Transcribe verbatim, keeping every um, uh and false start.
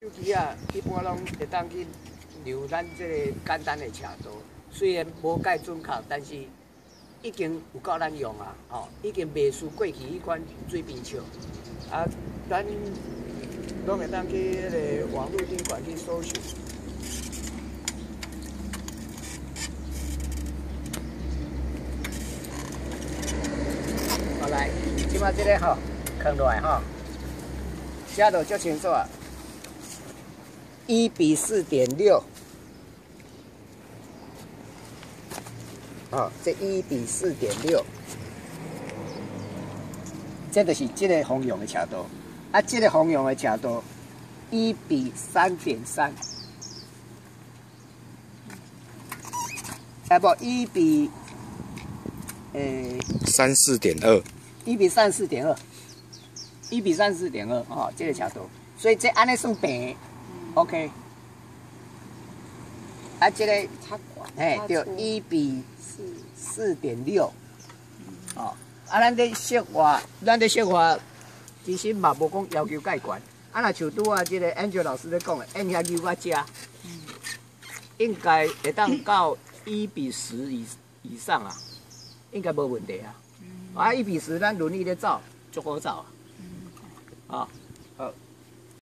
手机啊，一般拢会当去留咱这个简单的车道，虽然无介准确，但是已经有够咱用啊，哦，已经袂输过去迄款水边笑。啊，咱拢会当去迄个网络宾馆去搜寻。好来，即摆这个吼，放落来吼，写到足清楚啊。 一比四点六，哦，这一比四点六，这就是这个方向的车道，啊，这个方向的车道一比三点三，啊不，一比，诶， 三四点二， 一比三四点二，一比三四点二，哦，这个车道，所以这安尼算平。 OK， 啊，这个，哎，对，一比四四点六，哦，啊，咱这色话，咱这色话，其实嘛无讲要求介悬，啊，若像拄啊，这个 Angel 老师咧讲的，按遐牛我食，应该会当到一比十以以上啊，应该无问题啊，啊，一比十咱轮椅咧走，足好走啊，啊。